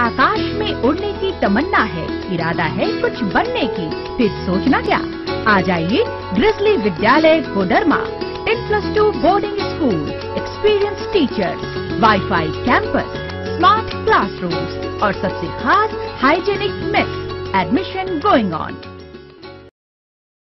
आकाश में उड़ने की तमन्ना है, इरादा है कुछ बनने की, फिर सोचना क्या। आ जाइए ग्रिजली विद्यालय Koderma, 10+2 boarding school, experience teachers, wifi campus, smart classrooms और सबसे खास hygienic mess. Admission going on.